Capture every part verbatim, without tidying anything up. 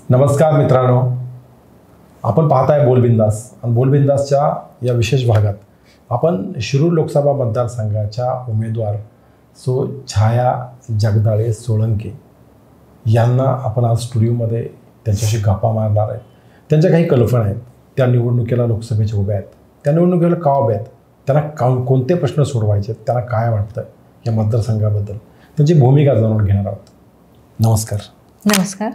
नमस्कार मित्रांनो, आपण पाहताय बोलबिंदास आणि बोलबिंदासच्या या विशेष भागात आपण शिरूर लोकसभा मतदारसंघाच्या उमेदवार सो छाया जगदाळे सोळंके यांना आपण आज स्टुडिओमध्ये त्यांच्याशी गप्पा मारणार आहेत. त्यांच्या काही कल्पना आहेत, त्या निवडणुकीला लोकसभेच्या उभ्या आहेत, त्या निवडणुकीला का उभ्या आहेत, त्यांना का कोणते प्रश्न सोडवायचे आहेत, त्यांना काय वाटतं या मतदारसंघाबद्दल, त्यांची भूमिका जाणून घेणार आहोत. नमस्कार. नमस्कार.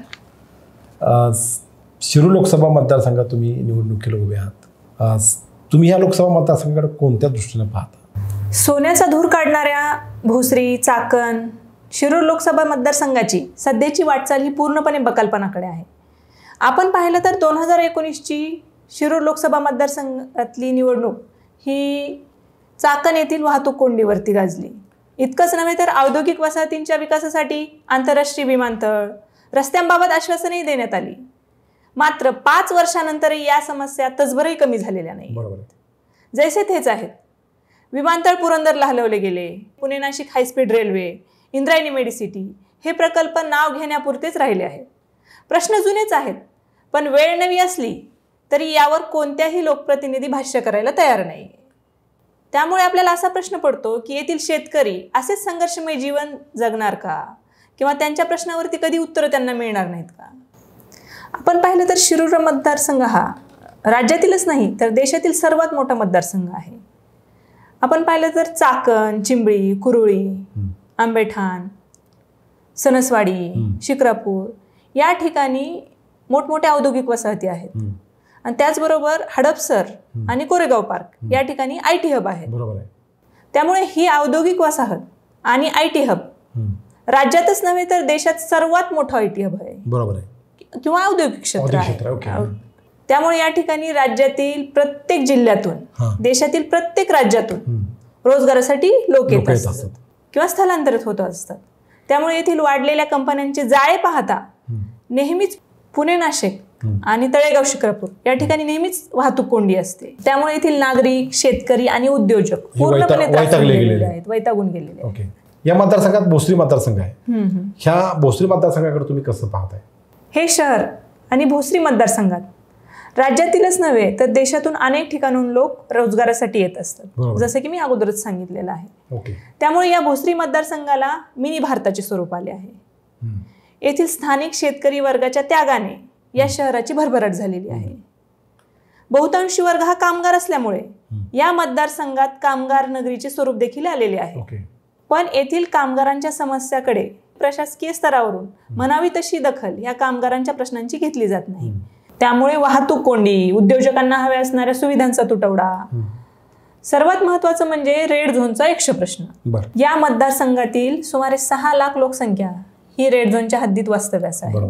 शिरूर लोकसभा मतदारसंघात तुम्ही निवडणुकीला उभे आहात. तुम्ही ह्या लोकसभा मतदारसंघाकडे कोणत्या दृष्टीने पाहता? सोन्याचा धूर काढणाऱ्या भोसरी, चाकण, शिरूर लोकसभा मतदारसंघाची सध्याची वाटचाल ही पूर्णपणे बकालपणाकडे आहे. आपण पाहिलं तर दोन हजार एकोणीसची शिरूर लोकसभा मतदारसंघातली निवडणूक ही चाकण येथील वाहतूक कोंडीवरती गाजली. इतकंच नव्हे तर औद्योगिक वसाहतींच्या विकासासाठी आंतरराष्ट्रीय विमानतळ, रस्त्यांबाबत आश्वासनही देण्यात आली. मात्र पाच वर्षानंतर या समस्या तसभरही कमी झालेल्या नाही. बरोबर. जैसे तेच आहेत. विमानतळ पुरंदरला हलवले गेले. Pune Nashik high speed railway, Indrayani medicity हे प्रकल्प नाव घेण्यापुरतेच राहिले आहेत. प्रश्न जुनेच आहेत, पण वेळ नवी असली तरी यावर कोणत्याही लोकप्रतिनिधी भाष्य करायला तयार नाही. त्यामुळे आपल्याला असा प्रश्न पडतो की येथील शेतकरी असेच संघर्षमय जीवन जगणार का, किंवा त्यांच्या प्रश्नावरती कधी उत्तरं त्यांना मिळणार नाहीत का? आपण पाहिलं तर शिरूर मतदारसंघ हा राज्यातीलच नाही तर देशातील सर्वात मोठा मतदारसंघ आहे. आपण पाहिलं तर चाकण, चिंबळी, कुरुळी, आंबेठाण, सणसवाडी, शिक्रापूर या ठिकाणी मोठमोठ्या औद्योगिक वसाहती आहेत. आणि त्याचबरोबर हडपसर आणि कोरेगाव पार्क या ठिकाणी आय टी हब आहेत. त्यामुळे ही औद्योगिक वसाहत आणि आय टी हब राज्यातच नव्हे तर देशात सर्वात मोठं आय टी हब आहे. बरोबर आहे, किंवा औद्योगिक क्षेत्र आहे. त्यामुळे या ठिकाणी राज्यातील प्रत्येक जिल्ह्यातून, देशातील प्रत्येक राज्यातून रोजगारासाठी लोक येत असतात किंवा स्थलांतरित होत असतात. त्यामुळे येथील वाढलेल्या कंपन्यांचे जाळे पाहता नेहमीच पुणे नाशिक आणि तळेगाव शिक्रापूर या ठिकाणी नेहमीच वाहतूक कोंडी असते. त्यामुळे येथील नागरिक, शेतकरी आणि उद्योजक पूर्णपणे वैतागलेले आहेत, वैतागून गेलेले आहेत. या मतदारसंघात भोसरी मतदारसंघ आहे. ह्या भोसरी मतदारसंघाकडे तुम्ही कसं पाहताय? हे शहर आणि भोसरी मतदारसंघात राज्यातीलच नव्हे तर देशातून अनेक ठिकाणून लोक रोजगारासाठी येत असतात, जसं की मी अगोदरच सांगितलेलं आहे. त्यामुळे या भोसरी मतदारसंघाला मिनी भारताचे स्वरूप आले आहे. येथील स्थानिक शेतकरी वर्गाच्या त्यागाने या शहराची भरभराट झालेली आहे. बहुतांशी वर्ग हा कामगार असल्यामुळे या मतदारसंघात कामगार नगरीचे स्वरूप देखील आलेले आहे. पण येथील कामगारांच्या समस्याकडे प्रशासकीय स्तरावरून म्हणावी तशी दखल या कामगारांच्या प्रश्नांची घेतली जात नाही. त्यामुळे वाहतूक कोंडी, उद्योजकांना हव्या असणाऱ्या सुविधांचा तुटवडा, सर्वात महत्वाचं म्हणजे रेड झोनचा यक्ष प्रश्न. या मतदारसंघातील सुमारे सहा लाख लोकसंख्या ही रेड झोनच्या हद्दीत वास्तव्यास आहे.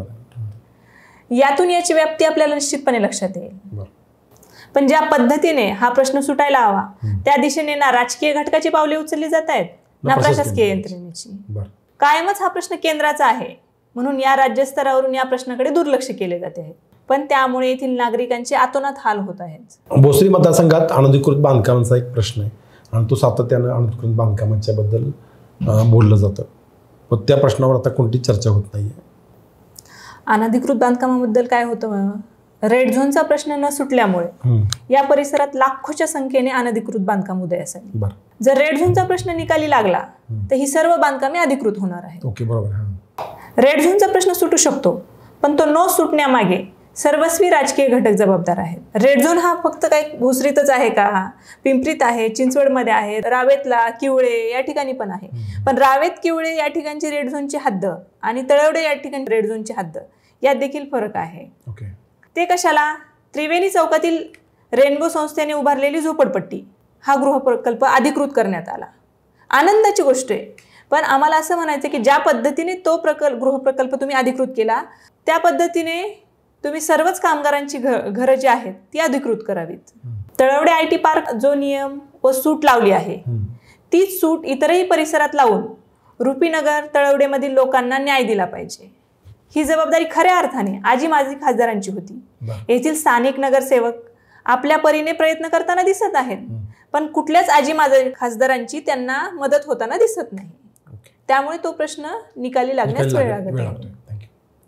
यातून याची व्याप्ती आपल्याला निश्चितपणे लक्षात येईल. पण ज्या पद्धतीने हा प्रश्न सुटायला हवा त्या दिशेने ना राजकीय घटकाची पावले उचलली जात आहेत ना प्रशासकीय यंत्रणेची. कायमच हा प्रश्न केंद्राचा आहे, म्हणून या राज्यस्तरावरून या प्रश्नाकडे दुर्लक्ष केले जाते आहे. पण त्यामुळे येथील नागरिकांचे आतोनात हाल होत आहेत. भोसरी मतदारसंघात अनधिकृत बांधकामांचा एक प्रश्न आहे आणि तो सातत्यानं अनधिकृत बांधकामांच्या बद्दल बोललं जातं, पण त्या प्रश्नावर आता कोणती चर्चा होत नाहीये. अनधिकृत बांधकामाबद्दल काय होतं, रेड झोनचा प्रश्न न सुटल्यामुळे या परिसरात लाखोच्या संख्येने अनधिकृत बांधकाम उदयास आली. जर रेड झोनचा प्रश्न निकाली लागला तर ही सर्व बांधकामे अधिकृत होणार आहेत. रेड झोनचा प्रश्न सुटू शकतो, पण तो न सुटण्यामागे सर्वस्वी राजकीय घटक जबाबदार आहेत. रेड झोन हा फक्त काही भोसरीतच आहे का, पिंपरीत आहे, चिंचवडमध्ये आहे, रावेतला, किवळे या ठिकाणी पण आहे. पण रावेत, किवळे या ठिकाणची रेड झोनची हद्द आणि तळवडे या ठिकाणी रेड झोनची हद्द यात देखील फरक आहे. ते कशाला? त्रिवेणी चौकातील रेनबो संस्थेने उभारलेली झोपडपट्टी हा गृहप्रकल्प अधिकृत करण्यात आला. आनंदाची गोष्ट आहे. पण आम्हाला असं म्हणायचं की ज्या पद्धतीने तो प्रकल्प गृहप्रकल्प तुम्ही अधिकृत केला त्या पद्धतीने तुम्ही सर्वच कामगारांची घर घरं जी आहेत ती अधिकृत करावीत. तळवडे आय टी पार्क जो नियम व सूट लावली आहे तीच सूट इतरही परिसरात लावून रुपीनगर, तळवडेमधील लोकांना न्याय दिला पाहिजे. ही जबाबदारी खऱ्या अर्थाने आजी माजी खासदारांची होती. येथील स्थानिक नगरसेवक आपल्या परीने प्रयत्न करताना दिसत आहेत, पण कुठल्याच आजी माजी खासदारांची त्यांना मदत होताना दिसत नाही. त्यामुळे तो प्रश्न निकाली लागण्यास वेळ लागत आहे.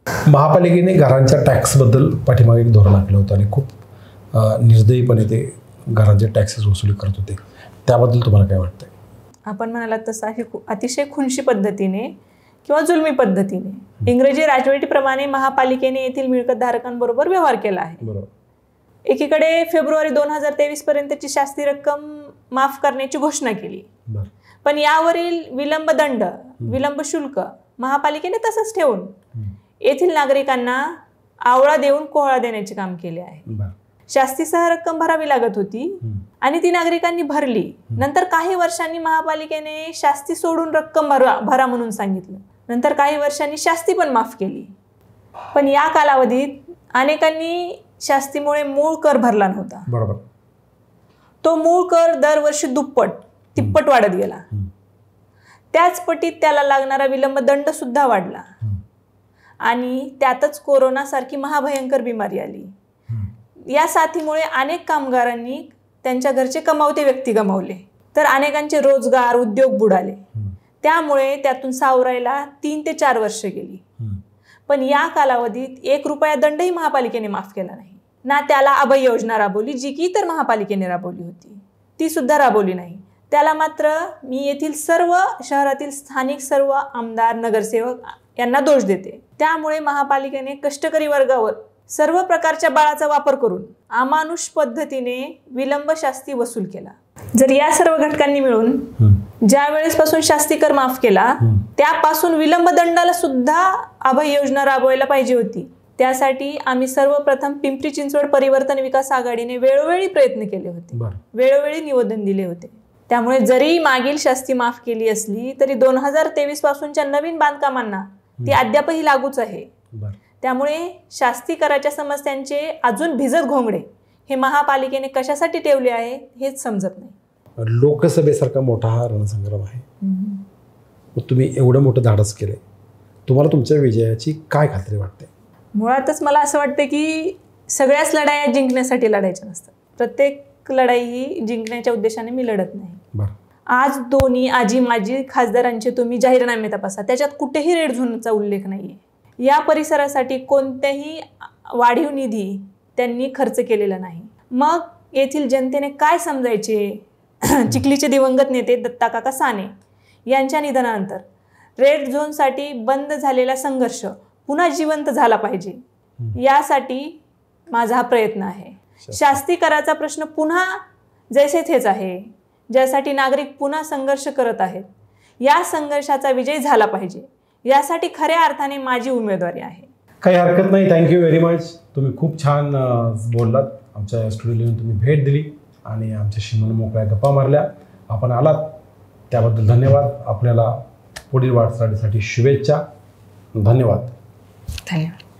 महापालिकेने घरांच्या टॅक्सबद्दल पाठीमागे एक धोरण आखलं होतं आणि खूप निर्दयीपणे ते घरांचे टॅक्सेस वसुली करत होते, त्याबद्दल तुम्हाला काय वाटतंय? आपण म्हणालात तसं आहे, अतिशय खुनशी पद्धतीने किंवा जुलमी पद्धतीने इंग्रजी राजवटीप्रमाणे महापालिकेने येथील मिळकतधारकांबरोबर व्यवहार केला आहे. बरोबर. एकीकडे फेब्रुवारी दोन हजार तेवीस पर्यंतची शास्ती रक्कम माफ करण्याची घोषणा केली, पण यावरील विलंब दंड विलंब शुल्क महापालिकेने तसंच ठेवून येथील नागरिकांना आवळा देऊन कोहळा देण्याचे काम केले आहे. शास्तीसह रक्कम भरावी लागत होती आणि ती नागरिकांनी भरली. नंतर काही वर्षांनी महापालिकेने शास्ती सोडून रक्कम भरा भरा म्हणून सांगितलं. नंतर काही वर्षांनी शास्ती पण माफ केली, पण या कालावधीत अनेकांनी शास्तीमुळे मूळ कर भरला नव्हता. बरोबर. तो मूळ कर दरवर्षी दुप्पट तिप्पट वाढत गेला. त्याच पटीत त्याला लागणारा विलंब दंड सुद्धा वाढला आणि त्यातच कोरोना सारखी महाभयंकर बिमारी आली. या साथीमुळे अनेक कामगारांनी त्यांच्या घरचे कमावते व्यक्ती गमावले, तर अनेकांचे रोजगार उद्योग बुडाले. त्यामुळे त्यातून सावरायला तीन ते चार वर्ष गेली, पण या कालावधीत एक रुपया दंडही महापालिकेने माफ केला नाही ना. त्याला अभय योजना राबवली, जी की तर महापालिकेने राबवली होती, ती सुद्धा राबवली नाही. त्याला मात्र मी येथील सर्व शहरातील स्थानिक सर्व आमदार नगरसेवक यांना दोष देते. त्यामुळे महापालिकेने कष्टकरी वर्गावर सर्व प्रकारच्या बळाचा वापर करून अमानुष पद्धतीने विलंब शास्ती वसूल केला. जर या सर्व घटकांनी मिळून ज्या वेळेसपासून शास्ती कर माफ केला त्यापासून विलंब दंडाला सुद्धा अभय योजना राबवायला पाहिजे होती. त्यासाठी आम्ही सर्वप्रथम पिंपरी चिंचवड परिवर्तन विकास आघाडीने वेळोवेळी प्रयत्न केले होते, वेळोवेळी निवेदन दिले होते. त्यामुळे जरी मागील शास्ती माफ केली असली तरी दोन हजार तेवीस पासूनच्या नवीन बांधकामांना ती अद्यापही लागूच आहे. त्यामुळे शास्ती कराच्या समस्यांचे अजून भिजत घोंगडे हे महापालिकेने कशासाठी ठेवले आहे हेच समजत नाही. लोकसभेसारखा मोठा हा रणसंग्राम आहे, मग तुम्ही एवढं मोठं धाडस केलंय, तुम्हाला तुमच्या विजयाची काय खात्री वाटते? मुळातच मला असं वाटतं की सगळ्याच लढाया जिंकण्यासाठी लढायच्या नसतात. प्रत्येक लढाई ही जिंकण्याच्या उद्देशाने मी लढत नाही. आज दोन्ही आजी माजी खासदारांचे तुम्ही जाहीरनामे तपासा, त्याच्यात कुठेही रेड झोनचा उल्लेख नाहीये. या परिसरासाठी कोणत्याही वाढीव निधी त्यांनी खर्च केलेला नाही. मग येथील जनतेने काय समजायचे? चिखलीचे दिवंगत नेते दत्ता काका साने यांच्या निधनानंतर रेड झोनसाठी बंद झालेला संघर्ष पुन्हा जिवंत झाला पाहिजे, यासाठी माझा हा प्रयत्न आहे. शास्ती कराचा प्रश्न पुन्हा जैसे थेच आहे, ज्यासाठी नागरिक पुन्हा संघर्ष करत आहेत. या संघर्षाचा विजय झाला पाहिजे, यासाठी खऱ्या अर्थाने माझी उमेदवारी आहे. काही हरकत नाही. Thank you very much. तुम्ही खूप छान बोललात, आमच्या स्टुडिओला येऊन तुम्ही भेट दिली आणि आमच्याशी मनमोकळ्या गप्पा मारल्या. आपण आलात त्याबद्दल धन्यवाद. आपल्याला पुढील वाटचालीसाठी शुभेच्छा. धन्यवाद. धन्यवाद.